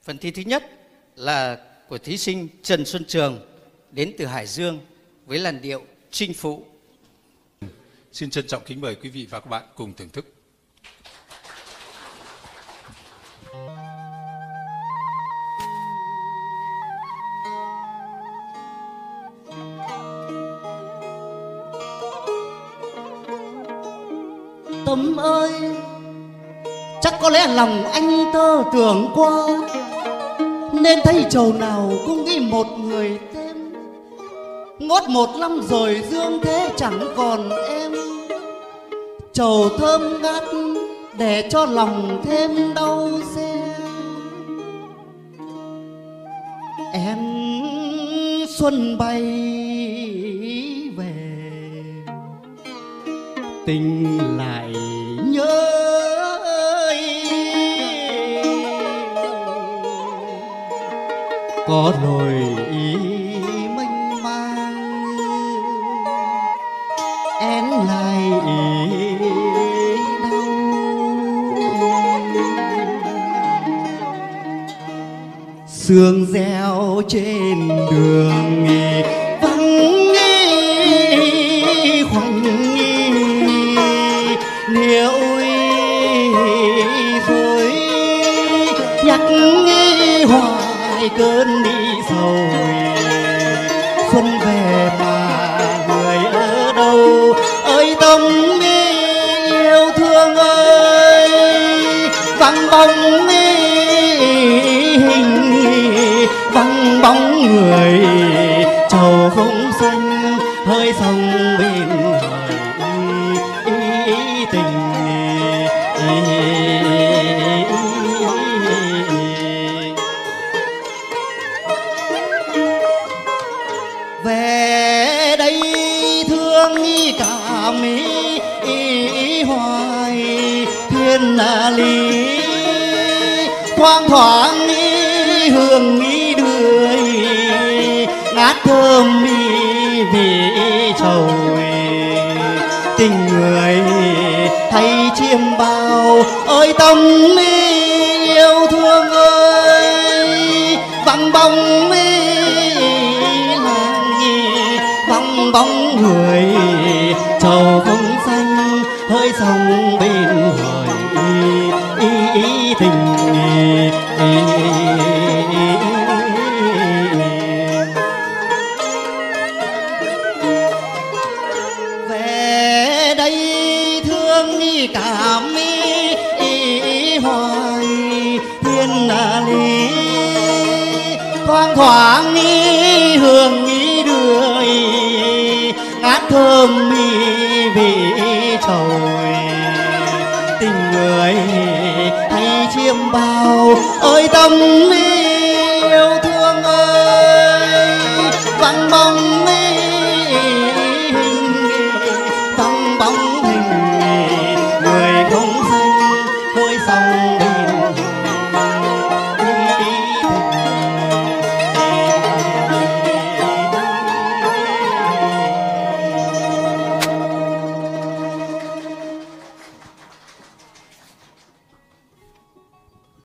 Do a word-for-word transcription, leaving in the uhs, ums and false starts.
Phần thi thứ nhất là của thí sinh Trần Xuân Trường đến từ Hải Dương với làn điệu Chinh Phụ. Xin trân trọng kính mời quý vị và các bạn cùng thưởng thức. Tâm ơi, chắc có lẽ lòng anh tơ tưởng qua, nên thấy chầu nào cũng nghĩ một người tên. Ngót một năm rồi dương thế chẳng còn em, chầu thơm ngát để cho lòng thêm đau xe. Em xuân bay về, tình lại nhớ có nỗi ý mênh mang, én lại ý đau. Sương reo trên đường vắng khoảnh niệu rồi nhắc hoài cơn đi sầu. Xuân về mà người ở đâu, ơi tâm yêu thương ơi. Vắng bóng hình, vắng bóng người, trầu không xanh hơi sông bên hỏi ý, ý tình. Về đây thương cảm ý, ý hoài thiên lý, thoang thoảng ý hương ý đời, ngát thơm ý vì trầu. Tình người thay chiêm bao, ơi tâm yêu thương ơi. Vắng bóng vắng bóng người, trầu không xanh hơi sông bên hỏi ý, ý, ý tình. Ý, ý, ý. Về đây thương cảm ý, ý hoài thiên lý, thoang thoảng ý hương ý đời, ngát thơm mi vì trầu. Tình người thay chiêm bao, ơi tâm mi